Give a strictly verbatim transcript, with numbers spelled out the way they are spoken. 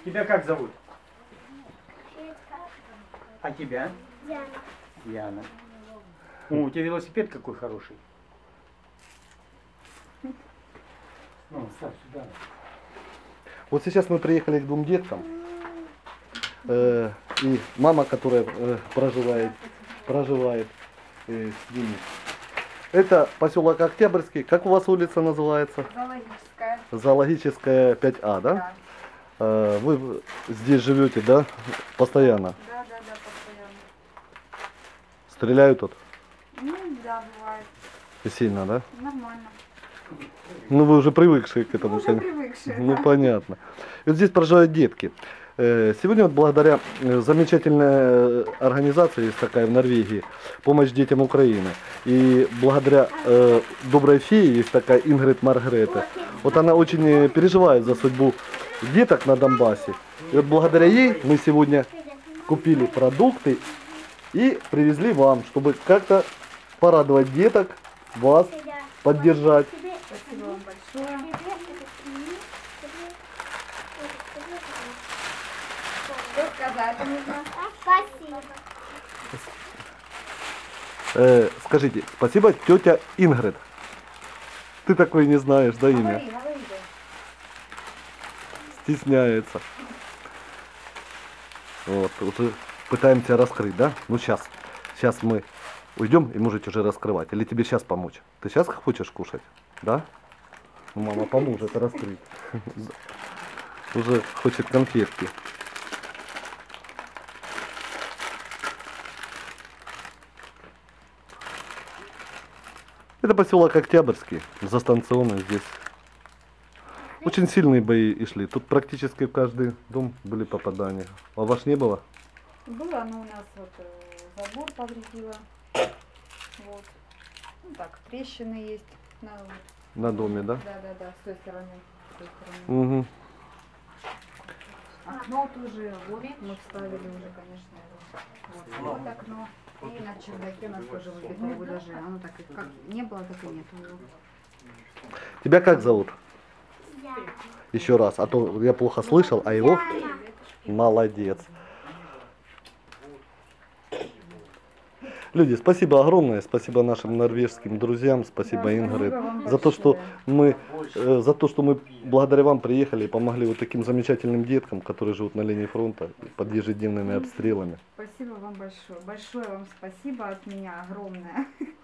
Тебя как зовут? Светка. А тебя? Диана. Яна. О, у тебя велосипед какой хороший. Ну, ставь сюда. Вот сейчас мы приехали к двум деткам. Э, и мама, которая э, проживает, проживает э, с ними. Это поселок Октябрьский. Как у вас улица называется? Зоологическая. Зоологическая пять А, да? Да. Э, вы здесь живете, да? Постоянно? Да, да, да, постоянно. Стреляют тут? Ну, да, бывает. И сильно, да? Нормально. Ну вы уже привыкшие к Мы этому. уже конечно. привыкшие. Ну да. понятно. И вот здесь проживают детки. Э, Сегодня вот благодаря э, замечательной организации, есть такая в Норвегии, «Помощь детям Украины». И благодаря э, доброй фее, есть такая Ингрид Маргрете. Вот она очень э, переживает за судьбу деток на Донбассе. И вот благодаря ей мы сегодня купили продукты и привезли вам, чтобы как-то порадовать деток, вас поддержать. Спасибо вам большое. Что сказать нужно? Спасибо. Э, скажите, спасибо, тетя Ингрид. Ты такой не знаешь, да, имя? Говори, говори. Стесняется. Вот, уже пытаемся раскрыть, да? Ну сейчас, сейчас мы уйдем и можете уже раскрывать. Или тебе сейчас помочь? Ты сейчас хочешь кушать, да? Ну, мама поможет раскрыть. Уже хочет конфетки. Это поселок Октябрьский, застанционный здесь. Очень сильные бои и шли. Тут практически в каждый дом были попадания. А ваш не было? Было, но у нас вот э, забор повредило. Вот. Ну так, трещины есть. На, На доме, да? Да, да, да, с той стороны. С той стороны. Угу. Окно тоже, вот мы вставили уже, конечно. Вот, вот окно. И на чердаке у нас тоже выбито выложи. Оно так и как не было, так и нет. Тебя как зовут? Я. Еще раз, а то я плохо слышал, а его молодец. Люди, спасибо огромное, спасибо нашим норвежским друзьям, спасибо Да, Ингрид, спасибо вам за то, что большое. мы, э, за то, что мы благодаря вам приехали и помогли вот таким замечательным деткам, которые живут на линии фронта под ежедневными обстрелами. Спасибо вам большое. Большое вам спасибо от меня огромное.